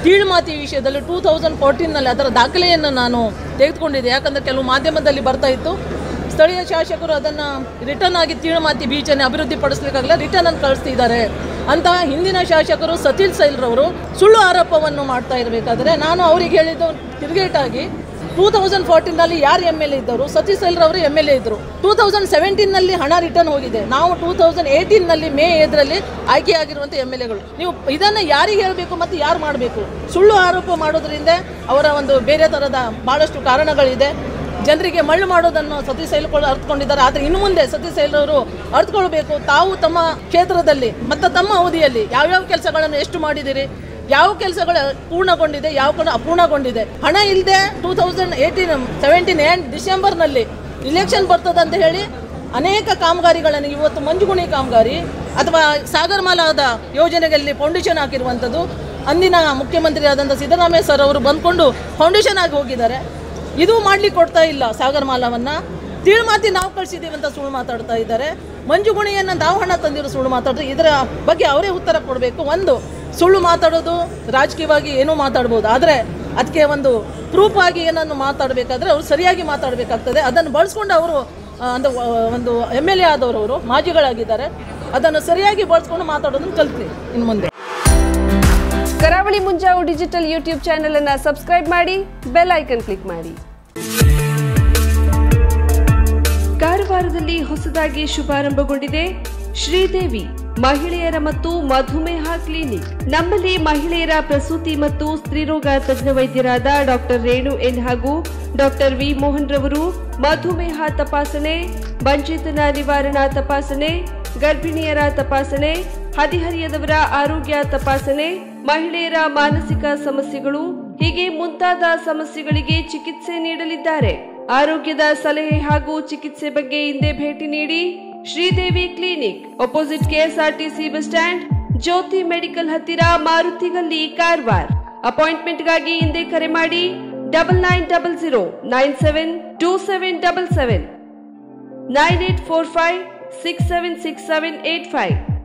ಕೀಳ್ಮಾತಿ ವಿಷಯದಲ್ಲಿ 2014ನಲ್ಲಿ ಅದರ ದಾಖಲೆಯನ್ನು ನಾನು ತೆಗೆದುಕೊಂಡಿದ್ದೆ. ಯಾಕಂದರೆ ಕೆಲವು ಮಾಧ್ಯಮದಲ್ಲಿ ಬರ್ತಾ ಇತ್ತು, ಸ್ಥಳೀಯ ಶಾಸಕರು ಅದನ್ನು ರಿಟರ್ನ್ ಆಗಿ ಕೀಳ್ಮಾತಿ ಬೀಚನ್ನು ಅಭಿವೃದ್ಧಿಪಡಿಸಲಿಕ್ಕಾಗಲ್ಲ, ರಿಟರ್ನ್ ಅನ್ನು ಕಳಿಸ್ತಿದ್ದಾರೆ ಅಂತಹ ಹಿಂದಿನ ಶಾಸಕರು ಸತೀಶ್ ಸೈಲ್ರವರು ಸುಳ್ಳು ಆರೋಪವನ್ನು ಮಾಡ್ತಾ ಇರಬೇಕಾದ್ರೆ ನಾನು ಅವರಿಗೆ ಹೇಳಿದ್ದು ತಿರುಗೇಟಾಗಿ 2014ನಲ್ಲಿ ಯಾರು MLA ಇದ್ದರು? ಸತೀಶ್ ಸೈಲ್ರವರು MLA ಇದ್ದರು. 2017ನಲ್ಲಿ ಹಣ ರಿಟರ್ನ್ ಹೋಗಿದೆ. ನಾವು 2018ನಲ್ಲಿ ಮೇ 5ರಲ್ಲಿ ಆಯ್ಕೆಯಾಗಿರುವಂಥ MLAಗಳು. ನೀವು ಇದನ್ನು ಯಾರಿಗೆ ಹೇಳಬೇಕು ಮತ್ತು ಯಾರು ಮಾಡಬೇಕು? ಸುಳ್ಳು ಆರೋಪ ಮಾಡೋದ್ರಿಂದ ಅವರ ಒಂದು ಬೇರೆ ಥರದ ಭಾಳಷ್ಟು ಕಾರಣಗಳಿದೆ. ಜನರಿಗೆ ಮಳ್ಳು ಮಾಡೋದನ್ನು ಸತೀಶ್ ಸೈಲ್ಗಳು ಅರ್ಥಕೊಂಡಿದ್ದಾರೆ. ಆದರೆ ಇನ್ನು ಮುಂದೆ ಸತೀಶ್ ಸೈಲ್ರವರು ಅರ್ಥಕೊಳ್ಬೇಕು, ತಾವು ತಮ್ಮ ಕ್ಷೇತ್ರದಲ್ಲಿ ಮತ್ತು ತಮ್ಮ ಅವಧಿಯಲ್ಲಿ ಯಾವ್ಯಾವ ಕೆಲಸಗಳನ್ನು ಎಷ್ಟು ಮಾಡಿದ್ದೀರಿ, ಯಾವ ಕೆಲಸಗಳು ಪೂರ್ಣಗೊಂಡಿದೆ, ಯಾವ ಅಪೂರ್ಣಗೊಂಡಿದೆ. ಹಣ ಇಲ್ಲದೆ 2017 ಡಿಸೆಂಬರ್ನಲ್ಲಿ ಇಲೆಕ್ಷನ್ ಬರ್ತದೆ ಅಂತ ಹೇಳಿ ಅನೇಕ ಕಾಮಗಾರಿಗಳನ್ನು, ಇವತ್ತು ಮಂಜುಗುಣಿ ಕಾಮಗಾರಿ ಅಥವಾ ಸಾಗರಮಾಲಾದ ಯೋಜನೆಗಳಲ್ಲಿ ಫೌಂಡೇಶನ್ ಹಾಕಿರುವಂಥದ್ದು ಅಂದಿನ ಮುಖ್ಯಮಂತ್ರಿ ಆದಂಥ ಸಿದ್ದರಾಮಯ್ಯ ಸರ್ ಅವರು ಬಂದ್ಕೊಂಡು ಫೌಂಡೇಶನ್ ಆಗಿ ಹೋಗಿದ್ದಾರೆ. ಇದು ಮಾಡ್ಲಿಕ್ಕೆ ಕೊಡ್ತಾ ಇಲ್ಲ. ಸಾಗರಮಾಲಾವನ್ನು ಕೀಳ್ಮಾತಿ ನಾವು ಕಳಿಸಿದ್ದೀವಿ ಅಂತ ಸುಳ್ಳು ಮಾತಾಡ್ತಾ ಇದ್ದಾರೆ. ಮಂಜುಗುಣಿಯನ್ನು ನಾವು ಹಣ ತಂದಿರೋ ಸುಳ್ಳು ಮಾತಾಡೋದು. ಇದರ ಬಗ್ಗೆ ಅವರೇ ಉತ್ತರ ಕೊಡಬೇಕು. ಒಂದು, ಸುಳ್ಳು ಮಾತಾಡೋದು ರಾಜಕೀಯವಾಗಿ ಏನೂ ಮಾತಾಡ್ಬೋದು, ಆದರೆ ಅದಕ್ಕೆ ಒಂದು ಪ್ರೂಫ್ ಆಗಿ ಏನನ್ನು ಮಾತಾಡಬೇಕಾದ್ರೆ ಅವರು ಸರಿಯಾಗಿ ಮಾತಾಡಬೇಕಾಗ್ತದೆ. ಅದನ್ನು ಬಳಸ್ಕೊಂಡು ಅವರು ಒಂದು MLA ಆದವರು, ಅವರು ಮಾಜಿಗಳಾಗಿದ್ದಾರೆ, ಅದನ್ನು ಸರಿಯಾಗಿ ಬಳಸ್ಕೊಂಡು ಮಾತಾಡೋದನ್ನು ಕಲ್ತ್ರಿ ಇನ್ನು ಮುಂದೆ. Karavali Munjavu digital YouTube channel ಅನ್ನು ಸಬ್ಸ್ಕ್ರೈಬ್ ಮಾಡಿ, ಬೆಲ್ ಐಕನ್ ಕ್ಲಿಕ್ ಮಾಡಿ. ಕಾರವಾರದಲ್ಲಿ ಹೊಸದಾಗಿ ಶುಭಾರಂಭಗೊಂಡಿದೆ ಶ್ರೀದೇವಿ ಮಹಿಳೆಯರ ಮತ್ತು ಮಧುಮೇಹ ಕ್ಲಿನಿಕ್. ನಮ್ಮಲ್ಲಿ ಮಹಿಳೆಯರ ಪ್ರಸೂತಿ ಮತ್ತು ಸ್ತ್ರೀರೋಗ ತಜ್ಞ ವೈದ್ಯರಾದ ಡಾಕ್ಟರ್ ರೇಣು ಎನ್ ಹಾಗೂ ಡಾಕ್ಟರ್ ವಿ ಮೋಹನ್ ರವರು ಮಧುಮೇಹ ತಪಾಸಣೆ, ಬಂಚಿತನ ನಿವಾರಣಾ ತಪಾಸಣೆ, ಗರ್ಭಿಣಿಯರ ತಪಾಸಣೆ, ಹದಿಹರಿಯದವರ ಆರೋಗ್ಯ ತಪಾಸಣೆ, ಮಹಿಳೆಯರ ಮಾನಸಿಕ ಸಮಸ್ಯೆಗಳು ಹೀಗೆ ಮುಂತಾದ ಸಮಸ್ಯೆಗಳಿಗೆ ಚಿಕಿತ್ಸೆ ನೀಡಲಿದ್ದಾರೆ. ಆರೋಗ್ಯದ ಸಲಹೆ ಹಾಗೂ ಚಿಕಿತ್ಸೆ ಬಗ್ಗೆ ಹಿಂದೆ ಭೇಟಿ ನೀಡಿ. Sridevi clinic, opposite KSRTC bus stand, Jyoti medical ಹತ್ತಿರ, ಮಾರುತಿಗಲ್ಲಿ, ಕಾರವಾರ. ಅಪಾಯಿಂಟ್ಮೆಂಟ್ಗಾಗಿ ಹಿಂದೆ ಕರೆ ಮಾಡಿ 9900 972777 9845 676785.